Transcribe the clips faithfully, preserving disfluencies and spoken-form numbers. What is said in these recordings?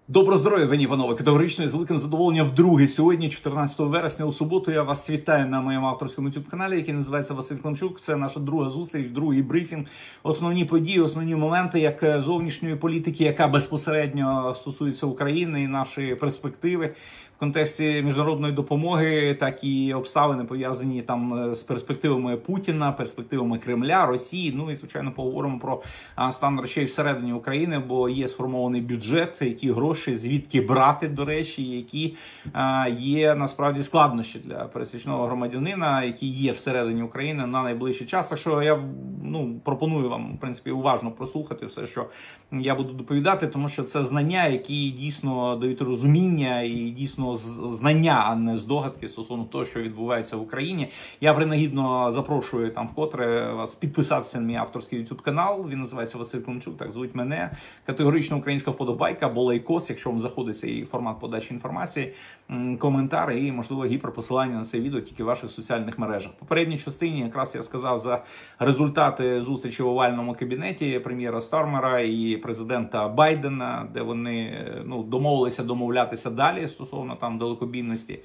Доброго здоров'я, пані і панове, категорично і з великим задоволенням вдруге сьогодні, чотирнадцятого вересня, у суботу, я вас вітаю на моєму авторському ютуб-каналі, який називається Василь Климчук. Це наша друга зустріч, другий брифінг, основні події, основні моменти як зовнішньої політики, яка безпосередньо стосується України і нашої перспективи в контексті міжнародної допомоги, так і обставини пов'язані там з перспективами Путіна, перспективами Кремля, Росії. Ну і, звичайно, поговоримо про стан речей всередині України, бо є сформований бюджет, які гроші, звідки брати, до речі, які а, є насправді складнощі для пересічного громадянина, які є всередині України на найближчий час. Так що я ну, пропоную вам, в принципі, уважно прослухати все, що я буду доповідати, тому що це знання, які дійсно дають розуміння і дійсно знання, а не здогадки стосовно того, що відбувається в Україні. Я принагідно запрошую там вкотре вас підписатися на мій авторський YouTube канал. Він називається Василь Климчук, так звуть мене. Категорично українська вподобайка або лайкос, якщо вам заходить цей формат подачі інформації, коментар і, можливо, гіперпосилання на це відео тільки в ваших соціальних мережах. В попередній частині якраз я сказав за результати зустрічі в овальному кабінеті прем'єра Стармера і президента Байдена, де вони ну, домовилися домовлятися далі стосовно там далекобійності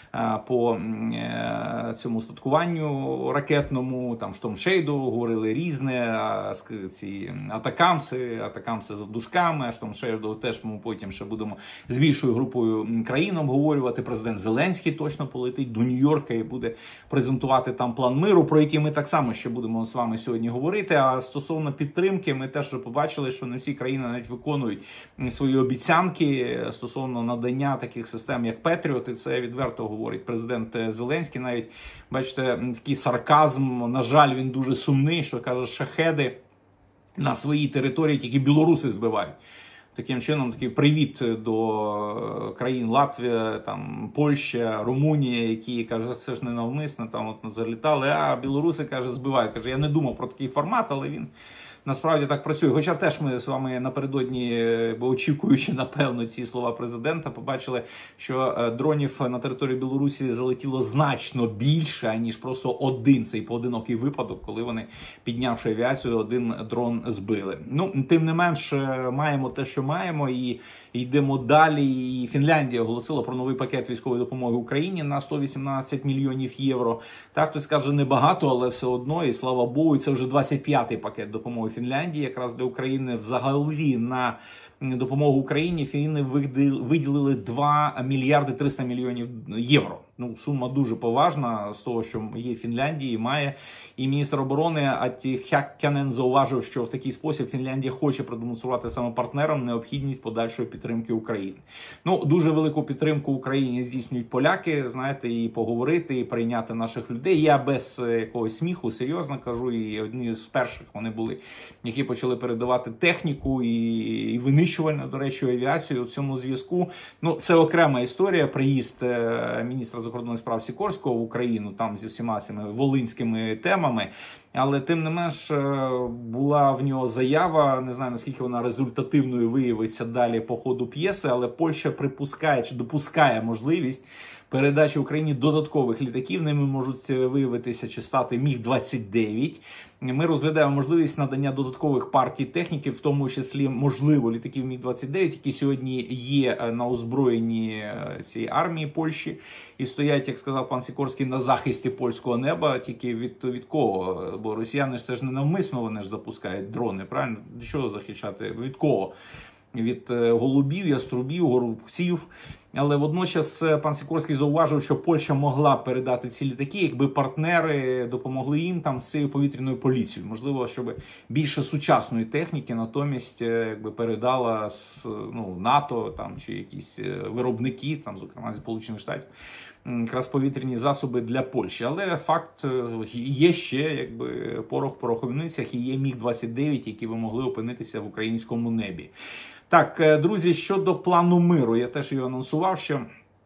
по цьому статкуванню ракетному, там Штормшейду говорили різне, ці атакамси, атакамси за дужками, а Штормшейду теж ми потім ще будемо з більшою групою країн обговорювати. Президент Зеленський точно полетить до Нью-Йорка і буде презентувати там план миру, про який ми так само ще будемо з вами сьогодні говорити. А стосовно підтримки, ми теж побачили, що не всі країни навіть виконують свої обіцянки стосовно надання таких систем, як Петріот, і це відверто говорить президент Зеленський. Навіть, бачите, такий сарказм, на жаль, він дуже сумний, що каже, шахеди на своїй території тільки білоруси збивають. Таким чином, такий привіт до країн Латвія, там, Польща, Румунія, які, каже, це ж не навмисно, там от залітали, а білоруси, каже, збивають. Каже, я не думав про такий формат, але він насправді так працює. Хоча теж ми з вами напередодні, бо очікуючи, напевно, ці слова президента, побачили, що дронів на території Білорусі залетіло значно більше, аніж просто один цей поодинокий випадок, коли вони, піднявши авіацію, один дрон збили. Ну, тим не менш, маємо те, що маємо, і йдемо далі. І Фінляндія оголосила про новий пакет військової допомоги Україні на сто вісімнадцять мільйонів євро. Так, хтось каже, небагато, але все одно, і слава Богу, це вже двадцять п'ятий пакет допомоги Фінляндії, якраз для України. Взагалі на допомогу Україні фіни виділили два мільярди триста мільйонів євро. Ну, сума дуже поважна з того, що є в Фінляндії, має. І міністр оборони Аті Хяккянен зауважив, що в такий спосіб Фінляндія хоче продемонструвати саме партнерам необхідність подальшої підтримки України. Ну, дуже велику підтримку Україні здійснюють поляки, знаєте, і поговорити, і прийняти наших людей. Я без якогось сміху, серйозно кажу, і одні з перших вони були, які почали передавати техніку і, і винищувальну, до речі, авіацію в цьому зв'язку. Ну, це окрема історія, приїзд міністра закордонних справ Сікорського в Україну, там зі всіма цими волинськими темами. Але тим не менш була в нього заява, не знаю наскільки вона результативною виявиться далі по ходу п'єси, але Польща припускає чи допускає можливість передачі Україні додаткових літаків. Ними можуть виявитися чи стати Міг двадцять дев'ять. Ми розглядаємо можливість надання додаткових партій техніки, в тому числі, можливо, літаків Міг двадцять дев'ять, які сьогодні є на озброєнні цієї армії Польщі і стоять, як сказав пан Сікорський, на захисті польського неба. Тільки від, від кого? Бо росіяни ж це ж не навмисно, вони ж запускають дрони, правильно? Від чого захищати? Від кого? Від голубів, яструбів, горобців. Але водночас пан Сікорський зауважив, що Польща могла передати ці літаки, якби партнери допомогли їм там з цією повітряною поліцією. Можливо, щоб більше сучасної техніки натомість якби передала ну, НАТО там, чи якісь виробники, там, зокрема зі Сполучених Штатів, якраз повітряні засоби для Польщі. Але факт є ще, якби порох в пороховницях, і є Міг двадцять дев'ять, які би могли опинитися в українському небі. Так, друзі, щодо плану миру, я теж його анонсував ще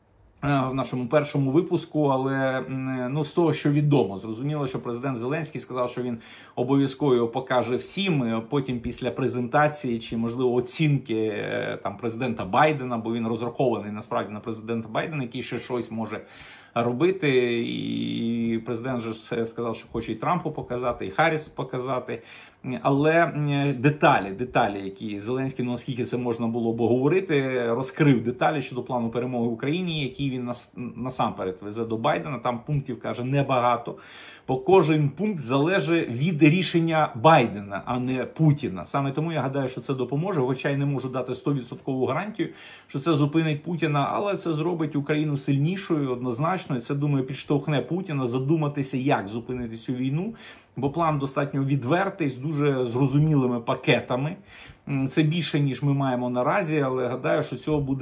в нашому першому випуску, але ну, з того, що відомо, зрозуміло, що президент Зеленський сказав, що він обов'язково його покаже всім, потім після презентації чи, можливо, оцінки там, президента Байдена, бо він розрахований насправді на президента Байдена, який ще щось може робити. І президент же сказав, що хоче і Трампу показати, і Харріс показати. Але деталі, деталі, які Зеленський, ну, наскільки це можна було б говорити, розкрив деталі щодо плану перемоги в Україні, який він нас, насамперед везе до Байдена. Там пунктів, каже, небагато. Бо кожен пункт залежить від рішення Байдена, а не Путіна. Саме тому я гадаю, що це допоможе, хоча й не можу дати сто відсотків гарантію, що це зупинить Путіна, але це зробить Україну сильнішою, однозначно, і це, думаю, підштовхне Путіна задуматися, як зупинити цю війну. Бо план достатньо відвертий, з дуже зрозумілими пакетами. Це більше, ніж ми маємо наразі, але гадаю, що цього буде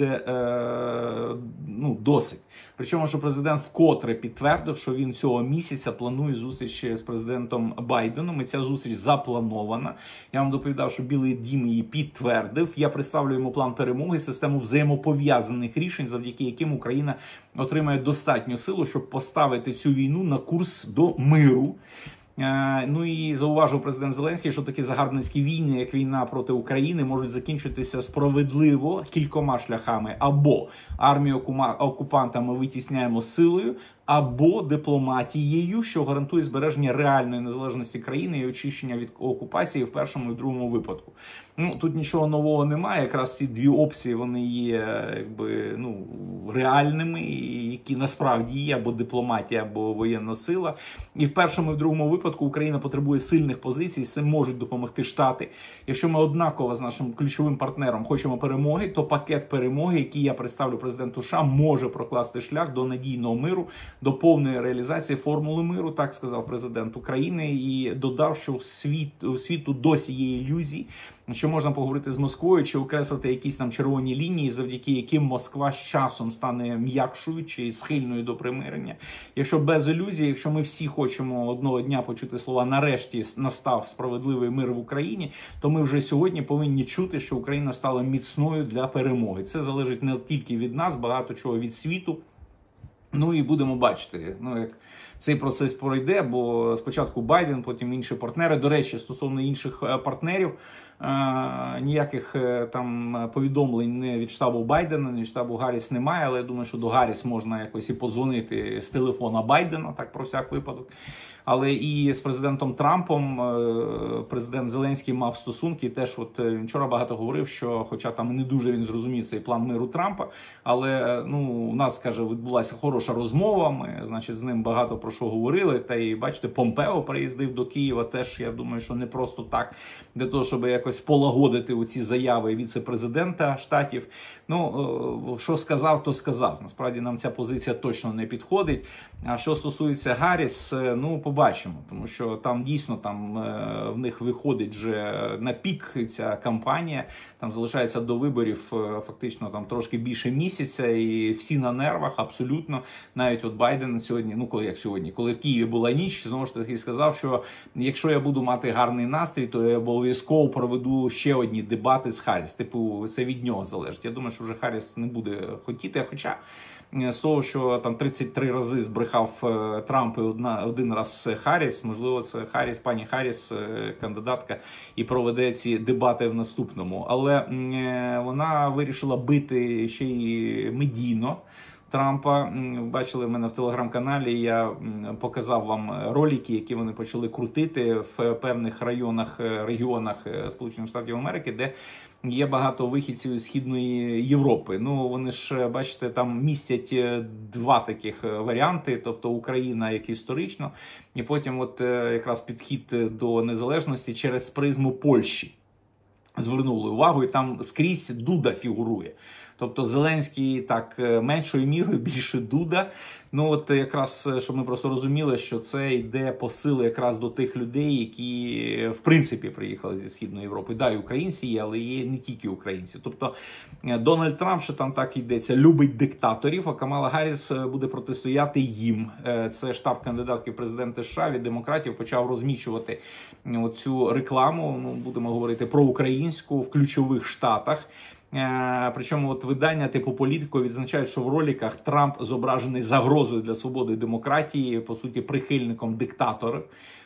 е, ну, досить. Причому, що президент вкотре підтвердив, що він цього місяця планує зустріч з президентом Байденом, і ця зустріч запланована. Я вам доповідав, що Білий Дім її підтвердив. Я представлю йому план перемоги, систему взаємопов'язаних рішень, завдяки яким Україна отримає достатню силу, щоб поставити цю війну на курс до миру. Ну і зауважив президент Зеленський, що такі загарбницькі війни, як війна проти України, можуть закінчитися справедливо кількома шляхами. Або армію окупанта ми витісняємо силою, або дипломатією, що гарантує збереження реальної незалежності країни і очищення від окупації в першому і другому випадку. Ну, тут нічого нового немає, якраз ці дві опції, вони є, якби, ну, реальними, які насправді є, або дипломатія, або воєнна сила. І в першому і в другому випадку Україна потребує сильних позицій, з цим можуть допомогти Штати. Якщо ми однаково з нашим ключовим партнером хочемо перемоги, то пакет перемоги, який я представлю президенту США, може прокласти шлях до надійного миру, до повної реалізації формули миру, так сказав президент України, і додав, що у світ, у світу досі є ілюзії, що можна поговорити з Москвою чи окреслити якісь там червоні лінії, завдяки яким Москва з часом стане м'якшою чи схильною до примирення. Якщо без ілюзій, якщо ми всі хочемо одного дня почути слова «нарешті настав справедливий мир в Україні», то ми вже сьогодні повинні чути, що Україна стала міцною для перемоги. Це залежить не тільки від нас, багато чого від світу. Ну і будемо бачити, ну, як цей процес пройде, бо спочатку Байден, потім інші партнери. До речі, стосовно інших партнерів, е, ніяких е, там повідомлень не від штабу Байдена, ні від штабу Гарріс немає, але я думаю, що до Гарріс можна якось і подзвонити з телефона Байдена, так про всяк випадок. Але і з президентом Трампом президент Зеленський мав стосунки. Теж от вчора багато говорив, що, хоча там не дуже він зрозумів цей план миру Трампа, але ну у нас, каже, відбулася хороша розмова. Ми, значить, з ним багато про що говорили. Та і бачите, Помпео приїздив до Києва. Теж я думаю, що не просто так для того, щоб якось полагодити оці заяви віце-президента штатів. Ну що сказав, то сказав. Насправді нам ця позиція точно не підходить. А що стосується Гарріс, ну побачимо, тому що там дійсно там в них виходить вже на пік ця кампанія, там залишається до виборів фактично там трошки більше місяця, і всі на нервах абсолютно. Навіть от Байден сьогодні, ну коли як сьогодні, коли в Києві була ніч, знову ж таки сказав, що якщо я буду мати гарний настрій, то я обов'язково проведу ще одні дебати з Харріс. Типу, це від нього залежить. Я думаю, що вже Харріс не буде хотіти, хоча з того, що там тридцять три рази збрехав Трамп і одна, один раз Харріс, можливо, це Харріс, пані Харріс, кандидатка, і проведе ці дебати в наступному. Але вона вирішила бити ще й медійно Трампа. Бачили в мене в телеграм-каналі, я показав вам ролики, які вони почали крутити в певних районах, регіонах Сполучених Штатів Америки, де є багато вихідців із Східної Європи. Ну, вони ж, бачите, там містять два таких варіанти, тобто Україна як історично, і потім от якраз підхід до незалежності через призму Польщі. Звернули увагу, і там скрізь Дуда фігурує. Тобто Зеленський так меншою мірою, більше Дуда. Ну от якраз, щоб ми просто розуміли, що це йде посил якраз до тих людей, які в принципі приїхали зі Східної Європи. Да, і українці є, але є не тільки українці. Тобто Дональд Трамп, що там так йдеться, любить диктаторів, а Камала Гарріс буде протистояти їм. Це штаб кандидатки в президенти США від демократів почав розміщувати цю рекламу, ну, будемо говорити про українську в ключових штатах. Причому от видання типу «Політико» відзначають, що в роликах Трамп зображений загрозою для свободи і демократії, по суті, прихильником диктатора.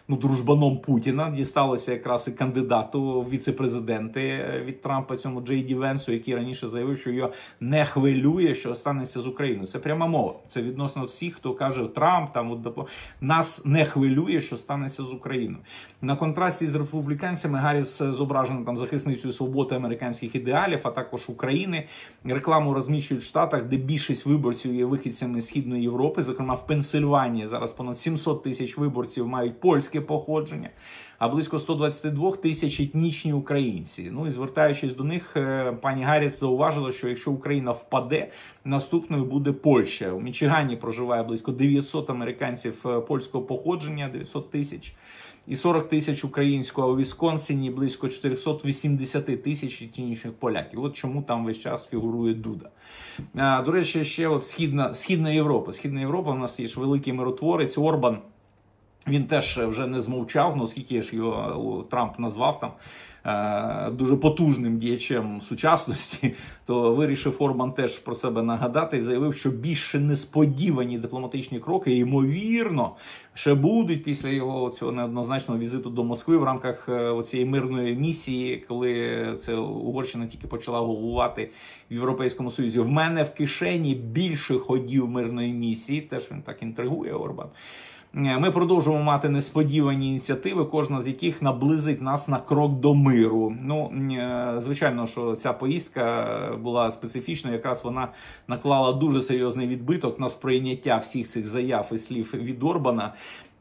ну, дружбаном Путіна. Дісталося якраз і кандидату в віце-президенти від Трампа, цьому Джей Ді Венсу, який раніше заявив, що його не хвилює, що станеться з Україною. Це пряма мова. Це відносно всіх, хто каже Трамп, там, от, нас не хвилює, що станеться з Україною. На контрасті з республіканцями Гарріс зображена там захисницею свободи американських ідеалів, а також України. Рекламу розміщують в Штатах, де більшість виборців є вихідцями Східної Європи. Зокрема, в Пенсильванії зараз понад сімсот тисяч виборців мають польське походження, а близько сто двадцять два тисяч етнічні українці. Ну і звертаючись до них, пані Гарріс зауважила, що якщо Україна впаде, наступною буде Польща. У Мічигані проживає близько дев'ятсот американців польського походження, дев'ятсот тисяч. І сорок тисяч українського, а у Вісконсині близько чотириста вісімдесят тисяч етнічних поляків. От чому там весь час фігурує Дуда. А, до речі, ще от Східна, Східна Європа. Східна Європа, у нас є ж великий миротворець Орбан. Він теж вже не змовчав, ну оскільки ж його Трамп назвав там дуже потужним діячем сучасності, то вирішив Орбан теж про себе нагадати і заявив, що більше несподівані дипломатичні кроки, ймовірно, ще будуть після його цього неоднозначного візиту до Москви в рамках цієї мирної місії, коли це Угорщина тільки почала головувати в Європейському Союзі. В мене в кишені більше ходів мирної місії, теж він так інтригує, Орбан. Ми продовжуємо мати несподівані ініціативи, кожна з яких наблизить нас на крок до миру. Ну, звичайно, що ця поїздка була специфічною, якраз вона наклала дуже серйозний відбиток на сприйняття всіх цих заяв і слів від Орбана.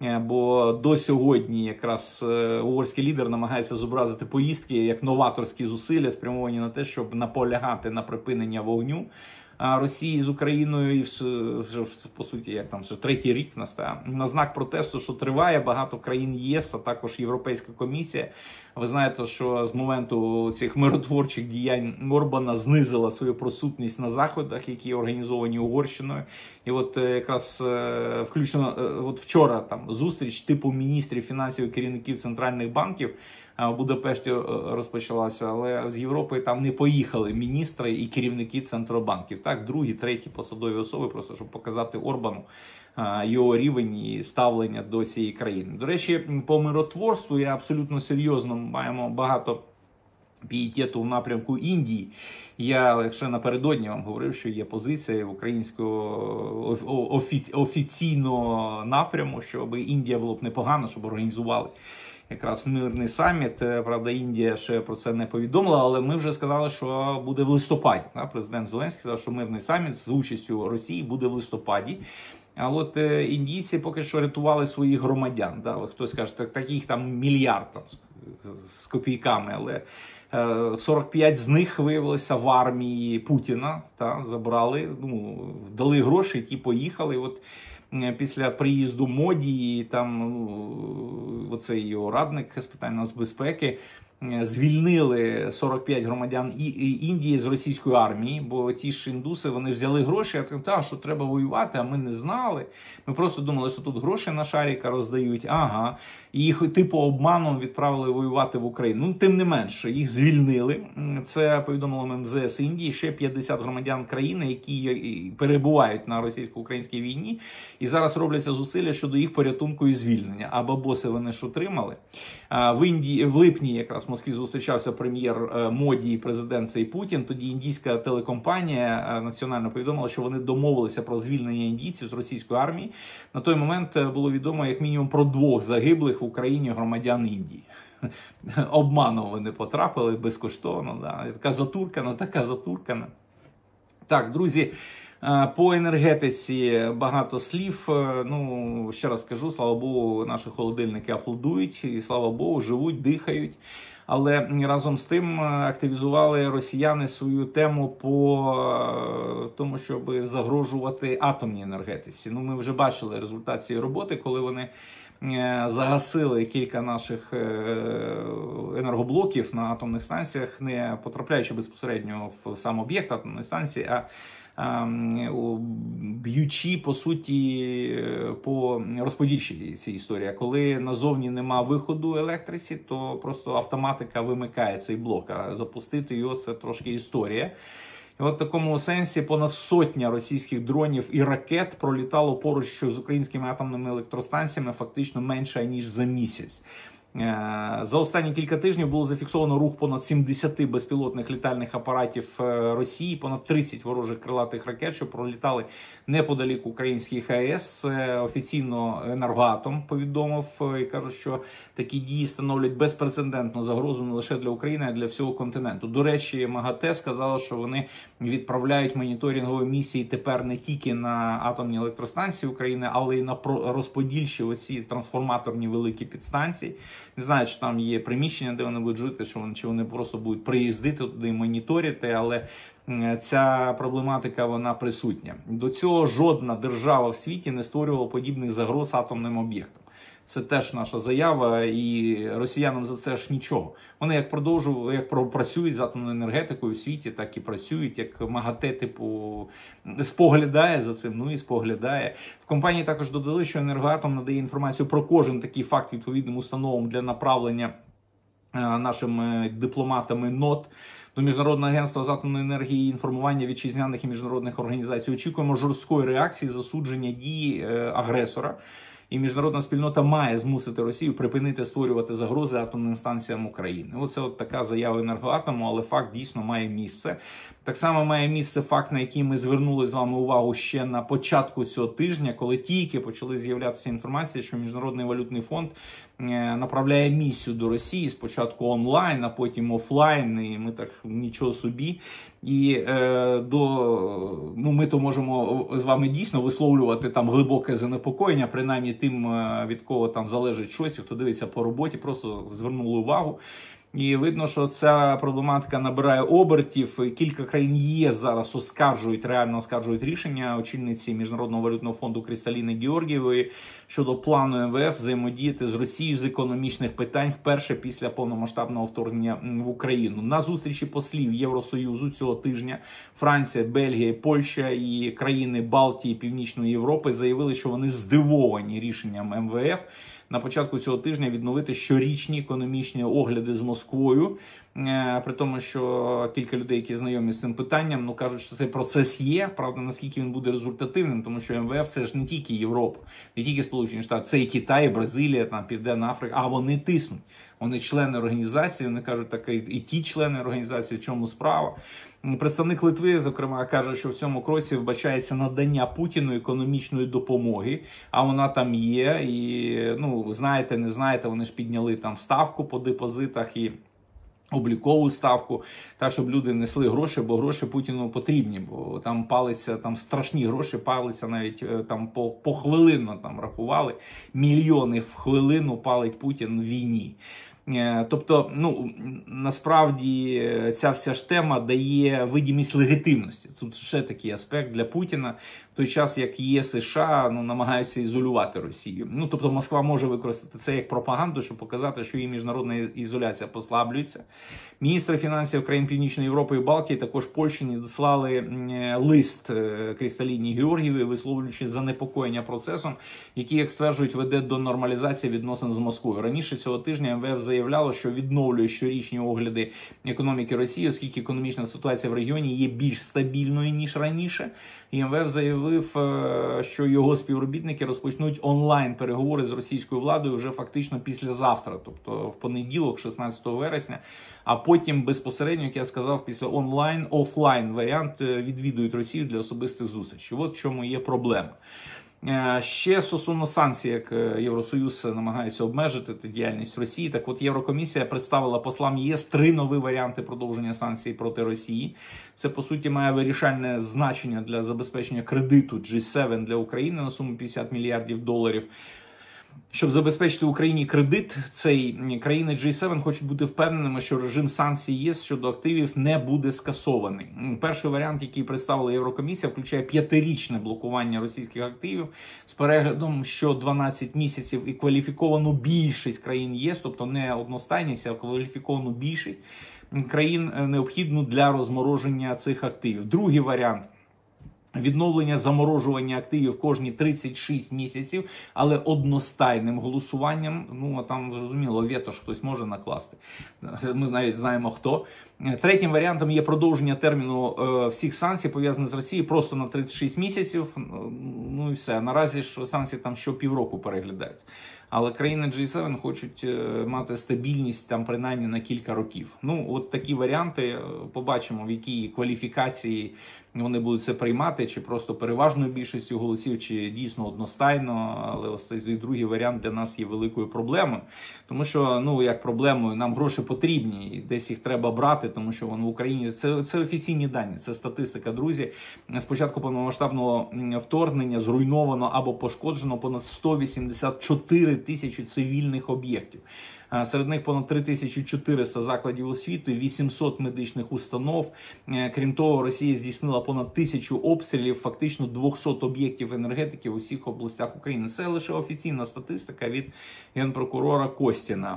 Бо до сьогодні якраз угорський лідер намагається зобразити поїздки як новаторські зусилля, спрямовані на те, щоб наполягати на припинення вогню Росії з Україною, і вже, по суті, як там, вже третій рік в нас, та, на знак протесту, що триває, багато країн ЄС, а також Європейська комісія. Ви знаєте, що з моменту цих миротворчих діянь Орбана знизила свою присутність на заходах, які організовані Угорщиною. І от якраз включно от вчора там зустріч типу міністрів фінансів і керівників центральних банків в Будапешті розпочалася, але з Європи там не поїхали міністри і керівники центробанків. Так, другі, треті посадові особи, просто щоб показати Орбану його рівень і ставлення до цієї країни. До речі, по миротворству я абсолютно серйозно маємо багато пієтету в напрямку Індії. Я ще напередодні вам говорив, що є позиція українського офі- офіційного напряму, щоб Індія було б непогано, щоб організували якраз мирний саміт. Правда, Індія ще про це не повідомила, але ми вже сказали, що буде в листопаді. Президент Зеленський сказав, що мирний саміт з участю Росії буде в листопаді. А от е, індійці поки що рятували своїх громадян. Да? Хтось каже, так, таких там мільярд там, з, з копійками, але е, сорок п'ять з них виявилося в армії Путіна. Та? Забрали, ну, дали гроші, які поїхали. От після приїзду Моді, там ну, оцей його радник з питань нацбезпеки, звільнили сорок п'ять громадян Індії з російської армії, бо ті ж індуси, вони взяли гроші, а так, що треба воювати, а ми не знали. Ми просто думали, що тут гроші на шаріка роздають, ага, і їх типу обманом відправили воювати в Україну. Ну, тим не менше, їх звільнили. Це повідомило ем зе ес Індії, ще п'ятдесят громадян країни, які перебувають на російсько-українській війні, і зараз робляться зусилля щодо їх порятунку і звільнення. А бабоси вони ж отримали. В Індії, в липні якраз в Москві зустрічався прем'єр Моді і президент цей Путін. Тоді індійська телекомпанія національно повідомила, що вони домовилися про звільнення індійців з російської армії. На той момент було відомо як мінімум про двох загиблих в Україні громадян Індії. Обманом вони потрапили безкоштовно. Да. Така затуркана, така затуркана. Так, друзі, по енергетиці багато слів. Ну, ще раз кажу, слава Богу, наші холодильники аплодують, і слава Богу, живуть, дихають. Але разом з тим активізували росіяни свою тему по тому, щоб загрожувати атомній енергетиці. Ну, ми вже бачили результат цієї роботи, коли вони загасили кілька наших енергоблоків на атомних станціях, не потрапляючи безпосередньо в сам об'єкт атомної станції, а б'ючи, по суті, по розподільчій цій історії. Коли назовні нема виходу електриці, то просто автоматика вимикає цей блок, а запустити його – це трошки історія. І от в такому сенсі понад сотня російських дронів і ракет пролітало поруч з українськими атомними електростанціями фактично менше, ніж за місяць. За останні кілька тижнів було зафіксовано рух понад сімдесят безпілотних літальних апаратів Росії, понад тридцять ворожих крилатих ракет, що пролітали неподалік українських АЕС. Це офіційно Енергоатом повідомив і каже, що такі дії становлять безпрецедентну загрозу не лише для України, а й для всього континенту. До речі, МАГАТЕ сказала, що вони відправляють моніторингові місії тепер не тільки на атомні електростанції України, але й на розподільчі оці трансформаторні великі підстанції. Не знаю, чи там є приміщення, де вони будуть жити, що вони, чи вони просто будуть приїздити туди і моніторити, але ця проблематика, вона присутня. До цього жодна держава в світі не створювала подібних загроз атомним об'єктам. Це теж наша заява, і росіянам за це ж нічого. Вони як продовжують, як працюють з атомною енергетикою в світі, так і працюють, як МАГАТЕ, типу, споглядає за цим, ну і споглядає. В компанії також додали, що Енергоатом надає інформацію про кожен такий факт відповідним установам для направлення нашими дипломатами НОТ до Міжнародного агентства з атомної енергії і інформування вітчизняних і міжнародних організацій. Очікуємо жорсткої реакції, засудження дії агресора. І міжнародна спільнота має змусити Росію припинити створювати загрози атомним станціям України. Оце от така заява Енергоатому, але факт дійсно має місце. Так само має місце факт, на який ми звернули з вами увагу ще на початку цього тижня, коли тільки почали з'являтися інформація, що Міжнародний валютний фонд направляє місію до Росії, спочатку онлайн, а потім офлайн, і ми так нічого собі. І е, до, ну, ми то можемо з вами дійсно висловлювати там глибоке занепокоєння, принаймні тим, від кого там залежить щось, хто дивиться по роботі, просто звернули увагу. І видно, що ця проблематика набирає обертів. Кілька країн ЄС зараз оскаржують, реально оскаржують рішення очільниці Міжнародного валютного фонду Крісталіни Георгієвої щодо плану ем ве еф взаємодіяти з Росією з економічних питань вперше після повномасштабного вторгнення в Україну. На зустрічі послів Євросоюзу цього тижня Франція, Бельгія, Польща і країни Балтії, Північної Європи заявили, що вони здивовані рішенням ем ве еф на початку цього тижня відновити щорічні економічні огляди з Москвою. При тому, що кілька людей, які знайомі з цим питанням, ну кажуть, що цей процес є. Правда, наскільки він буде результативним, тому що ем ве еф це ж не тільки Європа, не тільки Сполучені Штати, це і Китай, і Бразилія, там, Південна Африка, а вони тиснуть. Вони члени організації, вони кажуть, так і ті члени організації, в чому справа. Представник Литви, зокрема, каже, що в цьому кроці вбачається надання Путіну економічної допомоги, а вона там є. І, ну, знаєте, не знаєте, вони ж підняли там ставку по депозитах і облікову ставку, так, щоб люди несли гроші, бо гроші Путіну потрібні, бо там палиться, там страшні гроші палиться навіть там по, по хвилину там рахували, мільйони в хвилину палить Путін в війні. Тобто, ну, насправді ця вся ж тема дає видимість легітимності. Це ще такий аспект для Путіна, в той час, як є США, ну, намагаються ізолювати Росію. Ну, тобто Москва може використати це як пропаганду, щоб показати, що її міжнародна ізоляція послаблюється. Міністри фінансів країн Північної Європи і Балтії, також Польщі, надіслали лист Крісталіні Георгієвій, висловлюючи занепокоєння процесом, який, як стверджують, веде до нормалізації відносин з Москвою. Раніше цього тижня ем ве еф заявляло, що відновлює щорічні огляди економіки Росії, оскільки економічна ситуація в регіоні є більш стабільною, ніж раніше. І ем ве еф заявив, що його співробітники розпочнуть онлайн-переговори з російською владою вже фактично післязавтра, тобто в понеділок, шістнадцятого вересня, а потім безпосередньо, як я сказав, після онлайн-офлайн варіант відвідують Росію для особистих зустрічей. От в чому є проблема. Ще стосовно санкцій, як Євросоюз намагається обмежити діяльність Росії, так от Єврокомісія представила послам ЄС три нові варіанти продовження санкцій проти Росії. Це, по суті, має вирішальне значення для забезпечення кредиту джі сім для України на суму п'ятдесят мільярдів доларів. Щоб забезпечити Україні кредит, цей країни джі сім хочуть бути впевненими, що режим санкцій ЄС щодо активів не буде скасований. Перший варіант, який представила Єврокомісія, включає п'ятирічне блокування російських активів з переглядом, що дванадцять місяців, і кваліфіковану більшість країн ЄС, тобто не одностайність, а кваліфіковану більшість країн необхідну для розмороження цих активів. Другий варіант Відновлення заморожування активів кожні тридцять шість місяців, але одностайним голосуванням. Ну, а там, зрозуміло, вето ж хтось може накласти. Ми навіть знаємо, хто. Третім варіантом є продовження терміну е, всіх санкцій, пов'язаних з Росією, просто на тридцять шість місяців. Ну і все. Наразі ж санкції там що півроку переглядаються. Але країни джі сім хочуть е, мати стабільність там принаймні на кілька років. Ну, от такі варіанти. Побачимо, в якій кваліфікації вони будуть це приймати, чи просто переважною більшістю голосів, чи дійсно одностайно. Але ось цей другий варіант для нас є великою проблемою. Тому що, ну, як проблемою, нам гроші потрібні, і десь їх треба брати, тому що воно в Україні, це, це офіційні дані, це статистика, друзі. З початку повномасштабного вторгнення зруйновано або пошкоджено понад сто вісімдесят чотири тисячі цивільних об'єктів. Серед них понад три тисячі чотириста закладів освіти, вісімсот медичних установ. Крім того, Росія здійснила понад тисячу обстрілів, фактично двісті об'єктів енергетики в усіх областях України. Це лише офіційна статистика від генпрокурора Костіна.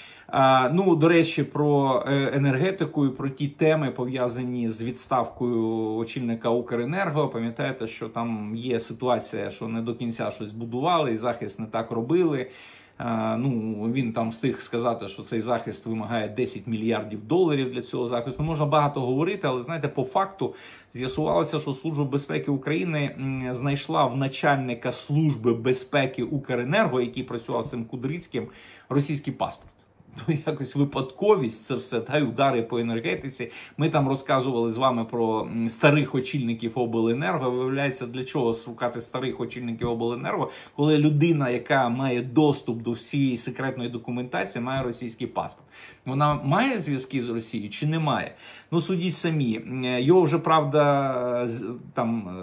А, ну, до речі, про енергетику і про ті теми, пов'язані з відставкою очільника Укренерго. Пам'ятаєте, що там є ситуація, що не до кінця щось будували і захист не так робили. А, ну, він там встиг сказати, що цей захист вимагає десять мільярдів доларів для цього захисту. Можна багато говорити, але, знаєте, по факту з'ясувалося, що Служба безпеки України знайшла в начальника Служби безпеки Укренерго, який працював з цим Кудрицьким, російський паспорт. Ну, якось випадковість це все, та й удари по енергетиці. Ми там розказували з вами про старих очільників обленерго. Виявляється, для чого шукати старих очільників обленерго, коли людина, яка має доступ до всієї секретної документації, має російський паспорт. Вона має зв'язки з Росією чи не має? Ну, судіть самі. Його вже, правда, там,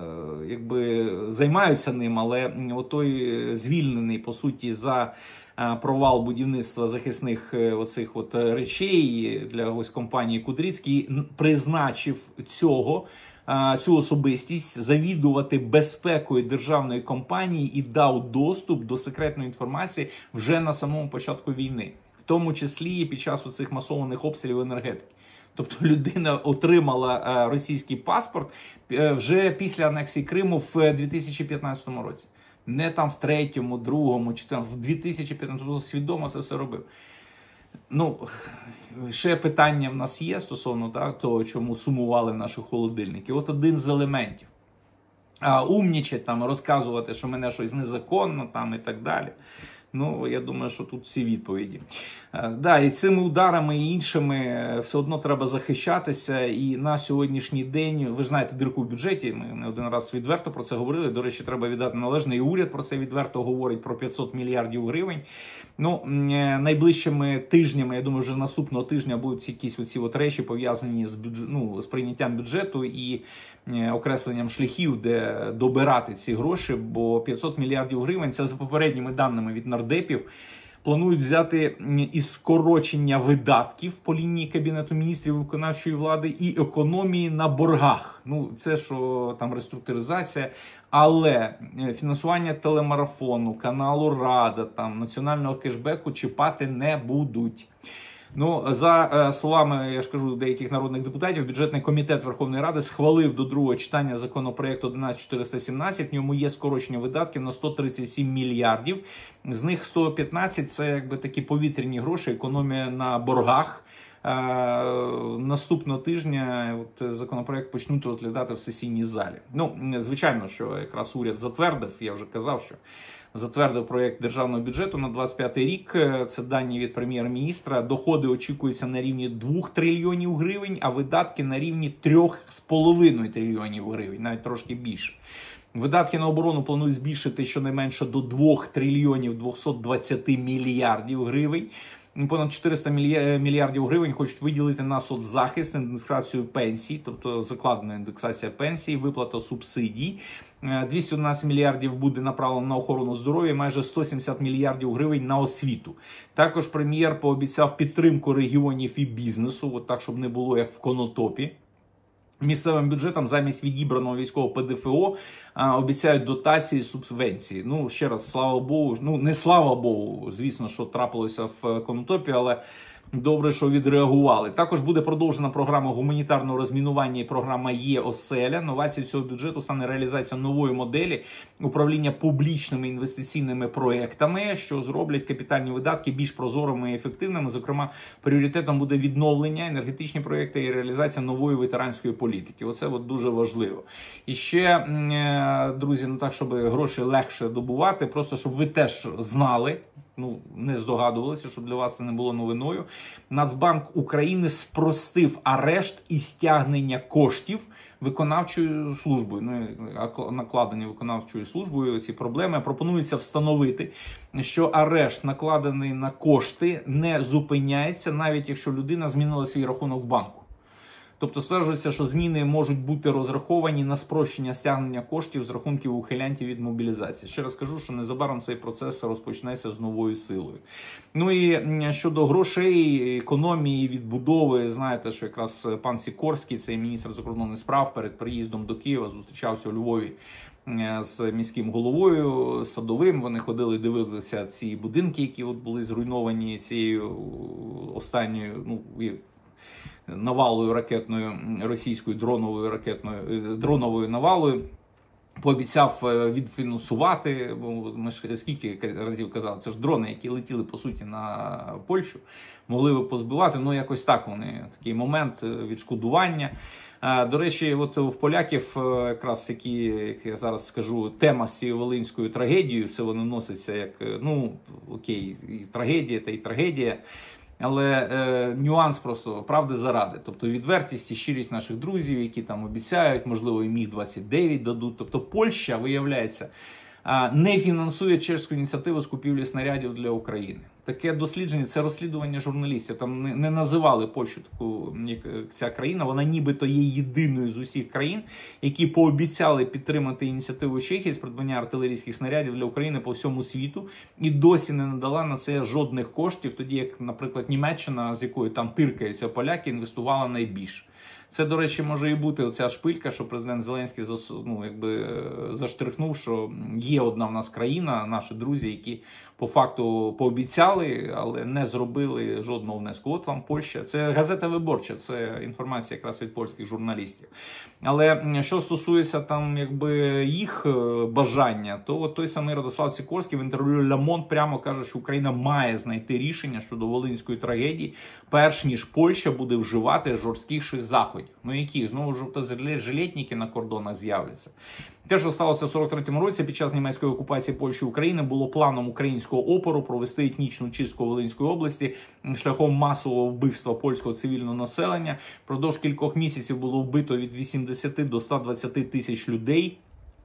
якби займаються ним, але отой звільнений, по суті, за провал будівництва захисних оцих от речей для ось компанії Кудрицький призначив цього, цю особистість завідувати безпекою державної компанії і дав доступ до секретної інформації вже на самому початку війни, в тому числі і під час оцих масованих обстрілів енергетики. Тобто людина отримала російський паспорт вже після анексії Криму в дві тисячі п'ятнадцятому році. Не там в третьому, другому, чи там в дві тисячі п'ятнадцятому, свідомо це все робив. Ну, ще питання в нас є стосовно так, того, чому сумували наші холодильники. От один з елементів. А умнічать, там, розказувати, що мене щось незаконно там і так далі. Ну, я думаю, що тут всі відповіді. Да, і цими ударами і іншими все одно треба захищатися. І на сьогоднішній день, ви ж знаєте, дірку в бюджеті, ми не один раз відверто про це говорили. До речі, треба віддати належне, і уряд про це відверто говорить, про п'ятсот мільярдів гривень. Ну, найближчими тижнями, я думаю, вже наступного тижня будуть якісь оці от речі пов'язані з, бюджет, ну, з прийняттям бюджету і окресленням шляхів, де добирати ці гроші, бо п'ятсот мільярдів гривень, це за попередніми даними від нардепів, планують взяти із скорочення видатків по лінії Кабінету міністрів і виконавчої влади і економії на боргах. Ну, це що там реструктуризація, але фінансування телемарафону, каналу Рада, там національного кешбеку чіпати не будуть. Ну, за словами, я ж кажу, деяких народних депутатів, бюджетний комітет Верховної Ради схвалив до другого читання законопроект одинадцять тисяч чотириста сімнадцять. В ньому є скорочення видатків на сто тридцять сім мільярдів. З них сто п'ятнадцять – це якби такі повітряні гроші, економія на боргах. Наступного тижня от, законопроект почнуть розглядати в сесійній залі. Ну, звичайно, що якраз уряд затвердив, я вже казав, що затвердив проєкт державного бюджету на двадцять п'ятий рік. Це дані від прем'єр-міністра. Доходи очікуються на рівні двох трильйонів гривень, а видатки на рівні трьох з половиною трильйонів гривень, навіть трошки більше. Видатки на оборону планують збільшити щонайменше до двох трильйонів двохсот двадцяти мільярдів гривень. Понад чотириста мільярдів гривень хочуть виділити на соцзахист, індексацію пенсій, тобто закладена індексація пенсій, виплата субсидій. двісті одинадцять мільярдів буде направлено на охорону здоров'я, майже сто сімдесят мільярдів гривень на освіту. Також прем'єр пообіцяв підтримку регіонів і бізнесу, от так, щоб не було як в Конотопі. Місцевим бюджетам замість відібраного військового Пе Де Фе О а, обіцяють дотації, субвенції. Ну, ще раз, слава Богу, ну не слава Богу, звісно, що трапилося в Конотопі, але Добре, що відреагували. Також буде продовжена програма гуманітарного розмінування і програма Є-оселя. Новацією цього бюджету стане реалізація нової моделі управління публічними інвестиційними проектами, що зроблять капітальні видатки більш прозорими і ефективними. Зокрема, пріоритетом буде відновлення, енергетичні проекти і реалізація нової ветеранської політики. Оце от дуже важливо. І ще, друзі, ну так, щоб гроші легше добувати, просто щоб ви теж знали, ну, не здогадувалися, щоб для вас це не було новиною. Нацбанк України спростив арешт і стягнення коштів виконавчою службою. Ну, накладені виконавчою службою ці проблеми. Пропонується встановити, що арешт, накладений на кошти, не зупиняється, навіть якщо людина змінила свій рахунок банку. Тобто стверджується, що зміни можуть бути розраховані на спрощення стягнення коштів з рахунків ухилянтів від мобілізації. Ще раз кажу, що незабаром цей процес розпочнеться з новою силою. Ну і щодо грошей, економії, відбудови, знаєте, що якраз пан Сікорський, цей міністр закордонних справ, перед приїздом до Києва зустрічався у Львові з міським головою Садовим. Вони ходили, дивилися ці будинки, які от були зруйновані цією останньою, ну, навалою ракетною, російською дроновою ракетною, дроновою навалою. Пообіцяв відфінансувати, бо ми ж скільки разів казали, це ж дрони, які летіли, по суті, на Польщу, могли би позбивати, ну якось так вони, такий момент відшкодування. До речі, от в поляків, якраз які, як я зараз скажу, тема з цією волинською трагедією, все воно носиться як, ну, окей, і трагедія, та й трагедія. Але е, нюанс просто правди заради. Тобто відвертість і щирість наших друзів, які там обіцяють, можливо, і міг двадцять дев'ять дадуть. Тобто Польща, виявляється, не фінансує чеську ініціативу з купівлі снарядів для України. Таке дослідження, це розслідування журналістів. Там не, не називали Польщу таку, як ця країна. Вона нібито є єдиною з усіх країн, які пообіцяли підтримати ініціативу Чехії з придбання артилерійських снарядів для України по всьому світу. І досі не надала на це жодних коштів, тоді як, наприклад, Німеччина, з якою там тиркаються поляки, інвестувала найбільше. Це, до речі, може і бути оця шпилька, що президент Зеленський ну, якби, заштрихнув, що є одна в нас країна, наші друзі, які по факту пообіцяли, але не зробили жодного внеску. От вам Польща. Це газета Виборча, це інформація якраз від польських журналістів. Але що стосується там, якби, їх бажання, то от той самий Радослав Сікорський в інтерв'ю Le Monde прямо каже, що Україна має знайти рішення щодо волинської трагедії, перш ніж Польща буде вживати жорсткіших заходів. Ну які? Знову ж жовто-жилетники на кордонах з'являться. Те, що сталося в сорок третьому році під час німецької окупації Польщі і України, було планом українського опору провести етнічну чистку Волинської області шляхом масового вбивства польського цивільного населення. Продовж кількох місяців було вбито від вісімдесяти до ста двадцяти тисяч людей.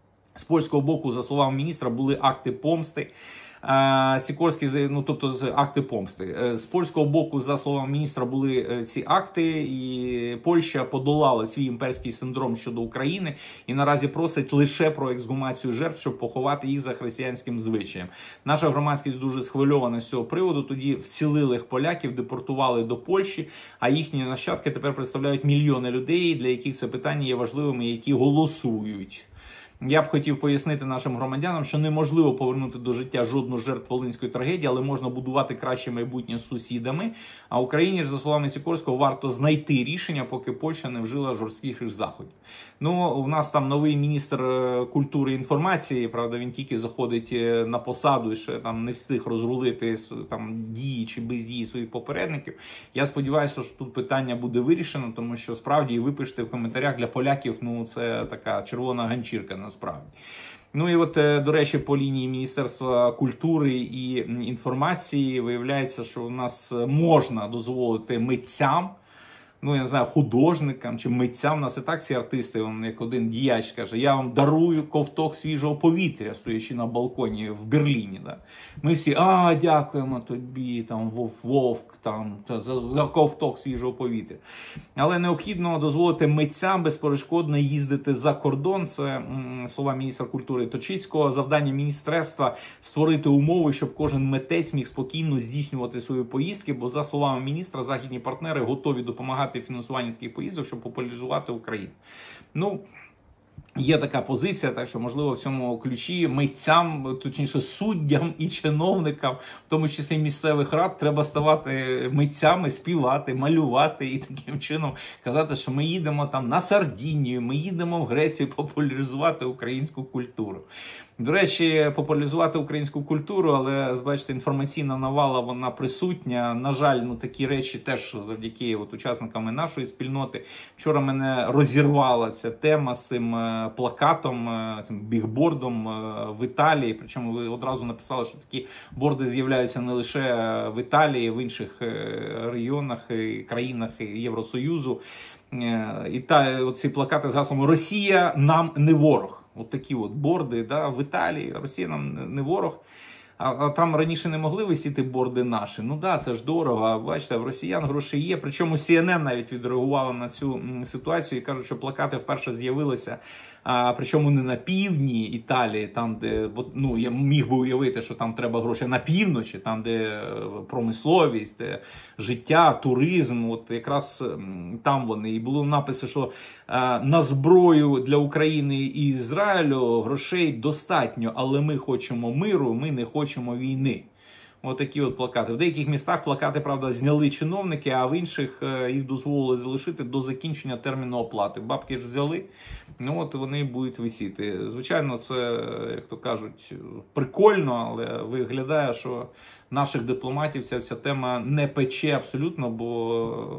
З польського боку, за словами міністра, були акти помсти. Сікорський, ну, тобто акти помсти. З польського боку, за словами міністра, були ці акти, і Польща подолала свій імперський синдром щодо України і наразі просить лише про ексгумацію жертв, щоб поховати їх за християнським звичаєм. Наша громадськість дуже схвильована з цього приводу. Тоді вцілілих поляків депортували до Польщі, а їхні нащадки тепер представляють мільйони людей, для яких це питання є важливими, які голосують. Я б хотів пояснити нашим громадянам, що неможливо повернути до життя жодну жертву волинської трагедії, але можна будувати краще майбутнє з сусідами. А Україні ж, за словами Сікорського, варто знайти рішення, поки Польща не вжила жорсткіших заходів. Ну, у нас там новий міністр культури і інформації, правда, він тільки заходить на посаду і ще там не встиг розрулити там дії чи бездії своїх попередників. Я сподіваюся, що тут питання буде вирішено, тому що справді, і ви пишете в коментарях, для поляків, ну, це така червона ганчірка насправді. Ну і от, до речі, по лінії Міністерства культури і інформації виявляється, що у нас можна дозволити митцям, ну, я не знаю, художникам чи митцям, у нас і так ці артисти, як один діяч каже, я вам дарую ковток свіжого повітря, стоячи на балконі в Берліні. Да? Ми всі, а, дякуємо тобі, там, Вовк, там, за, за ковток свіжого повітря. Але необхідно дозволити митцям безперешкодно їздити за кордон, це м, слова міністра культури Точицького. Завдання міністерства створити умови, щоб кожен митець міг спокійно здійснювати свої поїздки, бо, за словами міністра, західні партнери готові допомагати фінансування таких поїздок, щоб популяризувати Україну. Ну, Є така позиція, так що, можливо, в цьому ключі митцям, точніше суддям і чиновникам, в тому числі місцевих рад, треба ставати митцями, співати, малювати і таким чином казати, що ми їдемо там на Сардінію, ми їдемо в Грецію популяризувати українську культуру. До речі, популяризувати українську культуру, але, бачите, інформаційна навала, вона присутня. На жаль, ну такі речі теж завдяки от, учасникам нашої спільноти. Вчора мене розірвала ця тема з цим плакатом, цим бігбордом в Італії. Причому ви одразу написали, що такі борди з'являються не лише в Італії, в інших регіонах і країнах Євросоюзу. І та, оці плакати з гаслом «Росія нам не ворог». От такі от борди, да, в Італії, Росія нам не ворог, а, а там раніше не могли висіти борди наші. Ну да, це ж дорого, а бачите, в росіян гроші є. Причому Сі Ен Ен навіть відреагувала на цю ситуацію і кажуть, що плакати вперше з'явилися, а причому не на півдні Італії, там де, ну, я міг би уявити, що там треба гроші на півночі, там де промисловість, де життя, туризм, от якраз там вони. І було написи, що а, на зброю для України і Ізраїлю грошей достатньо, але ми хочемо миру, ми не хочемо війни. Отакі от плакати. В деяких містах плакати, правда, зняли чиновники, а в інших їх дозволили залишити до закінчення терміну оплати. Бабки ж взяли, ну от вони будуть висіти. Звичайно, це, як то кажуть, прикольно, але виглядає, що наших дипломатів ця вся тема не пече абсолютно, бо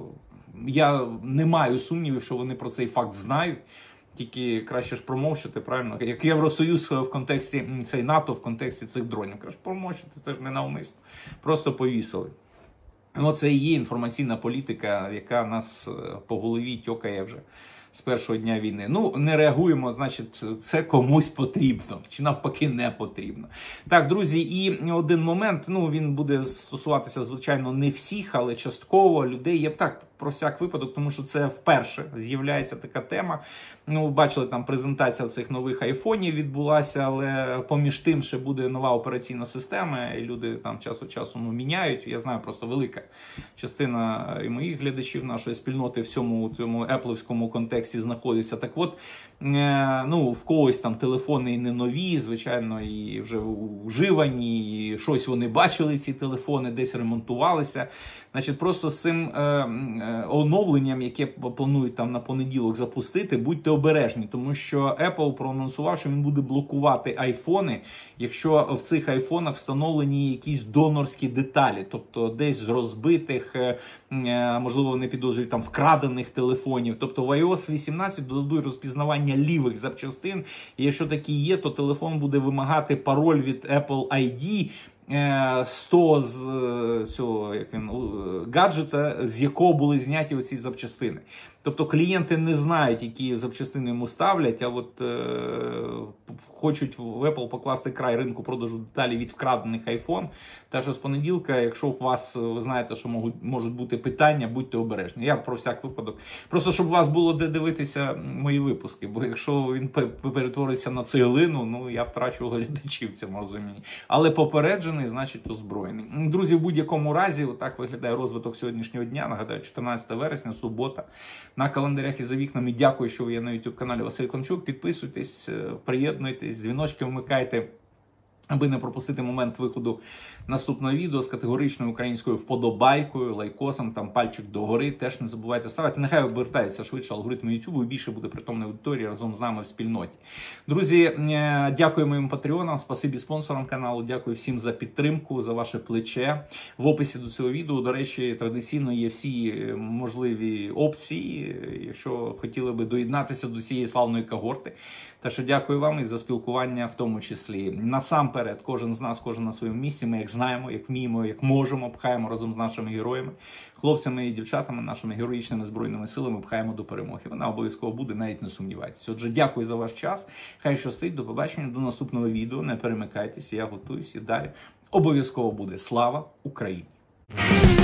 я не маю сумнівів, що вони про цей факт знають. Тільки краще ж промовчати, правильно? Як Євросоюз в контексті цей НАТО, в контексті цих дронів. Краще промовчати, це ж не навмисно. Просто повісили. Оце і є інформаційна політика, яка нас по голові тьокає вже з першого дня війни. Ну, не реагуємо, значить, це комусь потрібно. Чи навпаки не потрібно. Так, друзі, і один момент, ну, він буде стосуватися, звичайно, не всіх, але частково людей. Я б так, про всяк випадок, тому що це вперше з'являється така тема. Ну, бачили, там презентація цих нових айфонів відбулася, але поміж тим ще буде нова операційна система, і люди там час від часу ну, міняють. Я знаю, просто велика частина і моїх глядачів нашої спільноти в цьому, в цьому епловському контексті знаходиться. Так от, ну, в когось там телефони і не нові, звичайно, і вже вживані, і щось вони бачили, ці телефони, десь ремонтувалися. Значить, просто з цим е, е, оновленням, яке планують там на понеділок запустити, будьте обережні, тому що Apple проанонсував, що він буде блокувати айфони, якщо в цих айфонах встановлені якісь донорські деталі, тобто десь з розбитих, е, е, можливо, вони підозрюють там вкрадених телефонів. Тобто в ай о ес вісімнадцять додадуть розпізнавання лівих запчастин, і якщо такі є, то телефон буде вимагати пароль від Apple ай ді, сто з цього, як він, гаджета, з якого були зняті оці запчастини. Тобто клієнти не знають, які запчастини йому ставлять, а от е, хочуть в Apple покласти край ринку продажу деталей від вкрадених iPhone. Так що з понеділка, якщо у вас, ви знаєте, що можуть, можуть бути питання, будьте обережні. Я про всяк випадок. Просто, щоб у вас було де дивитися мої випуски, бо якщо він перетвориться на цеглину, ну я втрачу глядачів в цьому розумінні. Але попереджений, значить озброєний. Друзі, в будь-якому разі, отак виглядає розвиток сьогоднішнього дня. Нагадаю, чотирнадцяте вересня, субота. На календарях і за вікнами. Дякую, що ви є на ютуб-каналі Василь Климчук. Підписуйтесь, приєднуйтесь, дзвіночки вмикайте, аби не пропустити момент виходу наступного відео з категоричною українською вподобайкою, лайкосом, там пальчик догори. Теж не забувайте ставити. Нехай обертаються швидше алгоритми YouTube і більше буде притомної аудиторії разом з нами в спільноті. Друзі, дякую моїм патреонам, спасибі спонсорам каналу, дякую всім за підтримку, за ваше плече. В описі до цього відео, до речі, традиційно є всі можливі опції, якщо хотіли би доєднатися до цієї славної когорти. Так що дякую вам і за спілкування в тому числі. Насамперед, кожен з нас, кожен на своєму місці, ми як знаємо, як вміємо, як можемо, пхаємо разом з нашими героями, хлопцями і дівчатами, нашими героїчними збройними силами, пхаємо до перемоги. Вона обов'язково буде, навіть не сумнівайтеся. Отже, дякую за ваш час. Хай щастить, до побачення, до наступного відео. Не перемикайтеся, я готуюсь і далі. Обов'язково буде. Слава Україні!